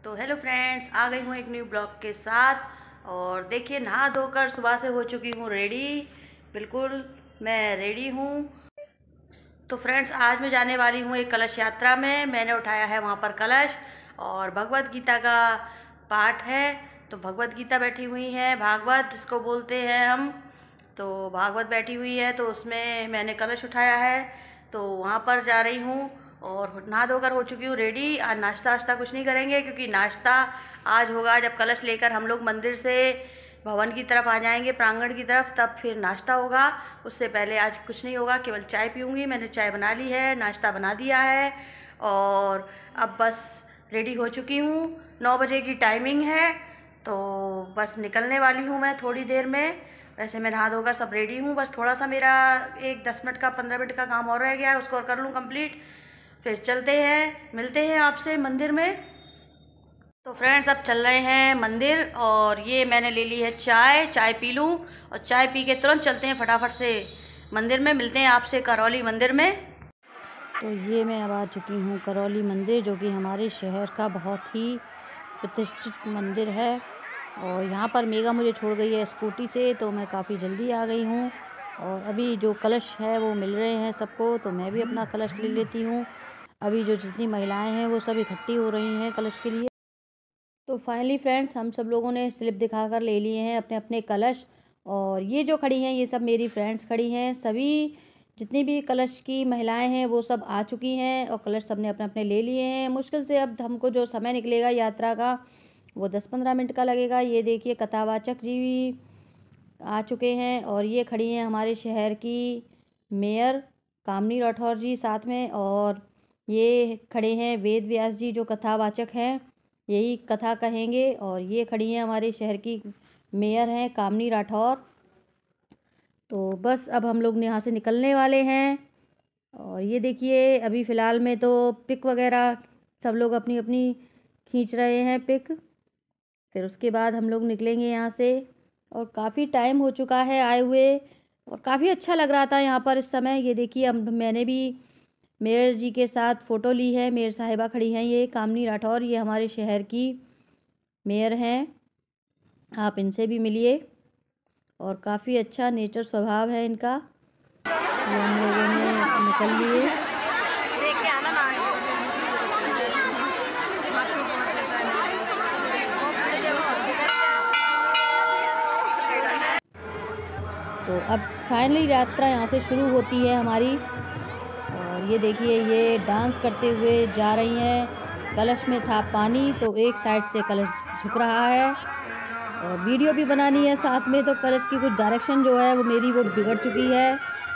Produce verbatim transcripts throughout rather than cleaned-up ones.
तो hello friends, आ गई हूँ एक न्यू ब्लॉग के साथ। और देखिए, नहा धोकर सुबह से हो चुकी हूँ रेडी। बिल्कुल मैं रेडी हूँ। तो फ्रेंड्स, आज मैं जाने वाली हूँ एक कलश यात्रा में। मैंने उठाया है वहाँ पर कलश और भगवत गीता का पाठ है। तो भगवत गीता बैठी हुई है, भागवत जिसको बोलते हैं हम। तो भागवत बैठी हुई है, तो उसमें मैंने कलश उठाया है। तो वहाँ पर जा रही हूँ और नहा धोकर हो चुकी हूँ रेडी। आज नाश्ता वाश्ता कुछ नहीं करेंगे, क्योंकि नाश्ता आज होगा जब कलश लेकर हम लोग मंदिर से भवन की तरफ आ जाएंगे, प्रांगण की तरफ, तब फिर नाश्ता होगा। उससे पहले आज कुछ नहीं होगा, केवल चाय पीऊँगी। मैंने चाय बना ली है, नाश्ता बना दिया है और अब बस रेडी हो चुकी हूँ। नौ बजे की टाइमिंग है, तो बस निकलने वाली हूँ मैं थोड़ी देर में। वैसे मैं नहा धोकर सब रेडी हूँ, बस थोड़ा सा मेरा एक दस मिनट का पंद्रह मिनट का काम और रह गया है, उसको और कर लूँ कंप्लीट। फिर चलते हैं, मिलते हैं आपसे मंदिर में। तो फ्रेंड्स, अब चल रहे हैं मंदिर और ये मैंने ले ली है चाय। चाय पी लूँ और चाय पी के तुरंत चलते हैं फटाफट से मंदिर में। मिलते हैं आपसे करौली मंदिर में। तो ये मैं अब आ चुकी हूँ करौली मंदिर, जो कि हमारे शहर का बहुत ही प्रतिष्ठित मंदिर है। और यहाँ पर मेगा मुझे छोड़ गई है स्कूटी से, तो मैं काफ़ी जल्दी आ गई हूँ। और अभी जो कलश है वो मिल रहे हैं सबको, तो मैं भी अपना कलश ले लेती हूँ। अभी जो जितनी महिलाएं हैं वो सब इकट्ठी हो रही हैं कलश के लिए। तो फाइनली फ्रेंड्स, हम सब लोगों ने स्लिप दिखाकर ले लिए हैं अपने अपने कलश। और ये जो खड़ी हैं ये सब मेरी फ्रेंड्स खड़ी हैं। सभी जितनी भी कलश की महिलाएं हैं वो सब आ चुकी हैं और कलश सबने अपने अपने ले लिए हैं। मुश्किल से अब हमको जो समय निकलेगा यात्रा का वो दस पंद्रह मिनट का लगेगा। ये देखिए, कथावाचक जी भी आ चुके हैं और ये खड़ी हैं हमारे शहर की मेयर कामनी राठौर जी साथ में। और ये खड़े हैं वेद व्यास जी, जो कथावाचक हैं, यही कथा कहेंगे। और ये खड़ी हैं हमारे शहर की मेयर हैं कामनी राठौर। तो बस अब हम लोग यहाँ से निकलने वाले हैं। और ये देखिए, अभी फ़िलहाल में तो पिक वगैरह सब लोग अपनी अपनी खींच रहे हैं पिक। फिर उसके बाद हम लोग निकलेंगे यहाँ से। और काफ़ी टाइम हो चुका है आए हुए और काफ़ी अच्छा लग रहा था यहाँ पर इस समय। ये देखिए, अब मैंने भी मेयर जी के साथ फ़ोटो ली है। मेयर साहिबा खड़ी हैं, ये कामनी राठौर, ये हमारे शहर की मेयर हैं। आप इनसे भी मिलिए और काफ़ी अच्छा नेचर स्वभाव है इनका। ये हम लोगों ने निकल लिए। तो अब फाइनली यात्रा यहाँ से शुरू होती है हमारी। और ये देखिए, ये डांस करते हुए जा रही हैं। कलश में था पानी, तो एक साइड से कलश झुक रहा है और वीडियो भी बनानी है साथ में। तो कलश की कुछ डायरेक्शन जो है वो मेरी वो बिगड़ चुकी है।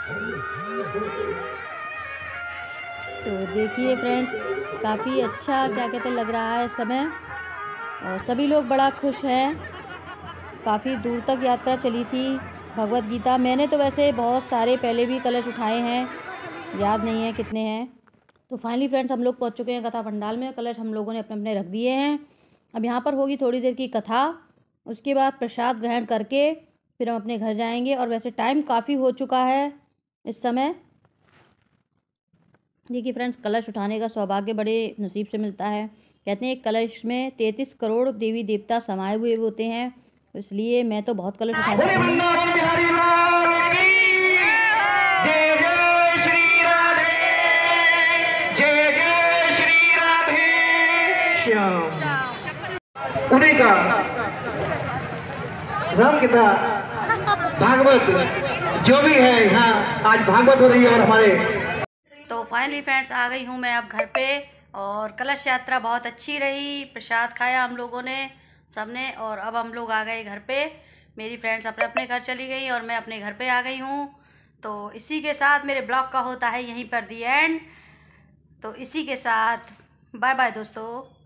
तो देखिए फ्रेंड्स, काफ़ी अच्छा क्या कहते लग रहा है समय और सभी लोग बड़ा खुश हैं। काफ़ी दूर तक यात्रा चली थी भगवत गीता। मैंने तो वैसे बहुत सारे पहले भी कलश उठाए हैं, याद नहीं है कितने हैं। तो फाइनली फ्रेंड्स, हम लोग पहुंच चुके हैं कथा पंडाल में। कलश हम लोगों ने अपने अपने रख दिए हैं। अब यहाँ पर होगी थोड़ी देर की कथा, उसके बाद प्रसाद ग्रहण करके फिर हम अपने घर जाएंगे। और वैसे टाइम काफ़ी हो चुका है इस समय। देखिए फ्रेंड्स, कलश उठाने का सौभाग्य बड़े नसीब से मिलता है। कहते हैं एक कलश में तैंतीस करोड़ देवी देवता समाये हुए होते हैं, इसलिए मैं तो बहुत कलश उठा चुकी हूँ। उन्हीं का राम गीता भागवत जो भी है, यहाँ आज भागवत हो रही है। और हमारे तो फाइनली फ्रेंड्स, आ गई हूँ मैं अब घर पे। और कलश यात्रा बहुत अच्छी रही, प्रसाद खाया हम लोगों ने सबने। और अब हम लोग आ गए घर पे। मेरी फ्रेंड्स अपने अपने घर चली गई और मैं अपने घर पे आ गई हूँ। तो इसी के साथ मेरे ब्लॉग का होता है यहीं पर दी एंड। तो इसी के साथ बाय बाय दोस्तों।